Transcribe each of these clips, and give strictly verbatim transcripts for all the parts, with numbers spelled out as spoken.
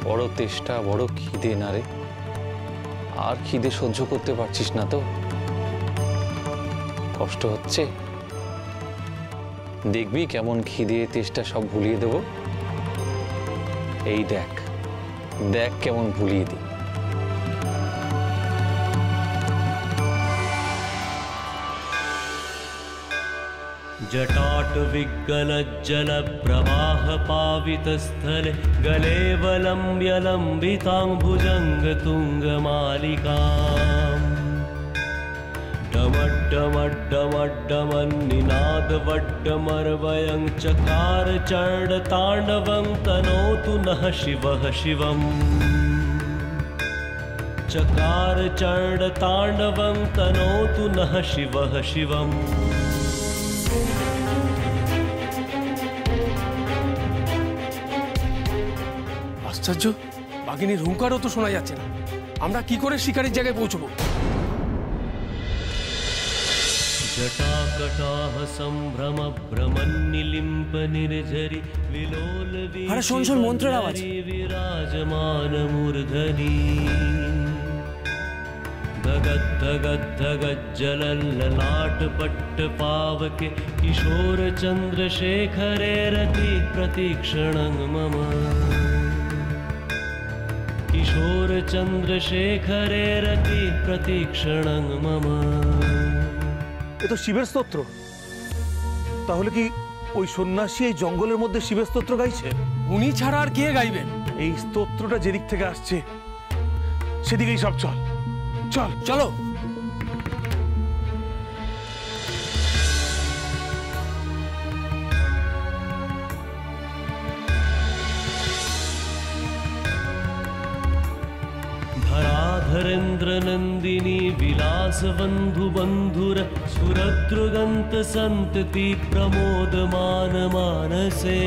বড় তেষ্টা, বড় খিদে না রে? আর খিদে সহ্য করতে পারছিস না তো? কষ্ট হচ্ছে? দেখবি কেমন খিদে তেষ্টা সব ভুলিয়ে দেব। এই দেখ দেখ কেমন ভুলিয়ে দিই। जटाट विगलज्जल प्रवाह पावितस्थले गले वलम्ब्य लम्बिताम्बुजङ्ग तुङ्गमालिकाम् डमड्डमड्डमड्डमन्निनादवड्डमर्वयं चकार चण्डताण्डवं तनोतु नः शिवः शिवम् चकार चण्डताण्डवं तनोतु नः शिवः शिवम्। আশ্চর্য, বাঘিনীর হুঙ্কারও তো শোনা যাচ্ছে না। আমরা কি করে শিকারের জায়গায় পৌঁছবো? আরে শোন শোন, মন্ত্রের আওয়াজ। বিরাজমান মূর্ধনি धगत धगत धगत जलल ललाट पट्ट पावके किशोर चंद्रशेखरे रति प्रतीक्षणं मम किशोर चंद्रशेखरे रति प्रतीक्षणं मम। এ তো শিবের স্তোত্র। তাহলে কি ওই সন্ন্যাসী এই জঙ্গলের মধ্যে শিবের স্তোত্র গাইছে? উনি ছাড়া আর কে গাইবেন? এই স্তোত্রটা যেদিক থেকে আসছে সেদিকেই সব চল। চল চলো। धराधरेन्द्र नंदिनी विलास बंधु बंधुर सुरद्रुगंत संतति प्रमोदमान मानसे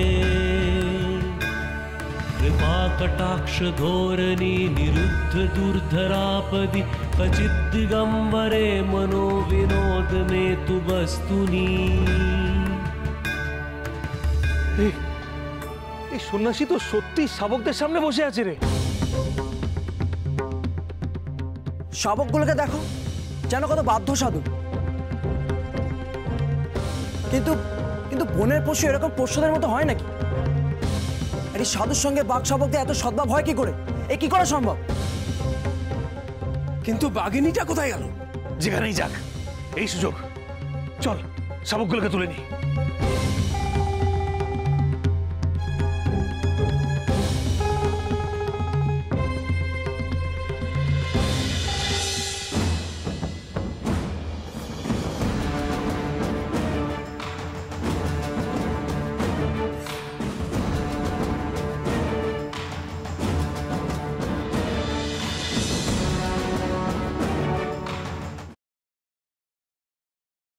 कृपा कटाक्ष धोरणी निरुद्ध दुर्धरापदि कचित् दिगंबरे मनो विनोद में तु वस्तुनि। এই সন্ন্যাসী তো সত্যি শাবকদের সামনে বসে আছে রে। শাবকগুলোকে দেখো, যেন কত বাধ্য সাধু। কিন্তু কিন্তু বনের পশু এরকম পশুদের মতো হয় নাকি? এই সাধুর সঙ্গে বাঘ শাবকদের এত সদ্ভাব হয় কি করে? এ কি করে সম্ভব? কিন্তু বাঘিনীটা কোথায় গেল? যেখানেই যাক এই সুযোগ, চল শাবকগুলোকে তুলে নি।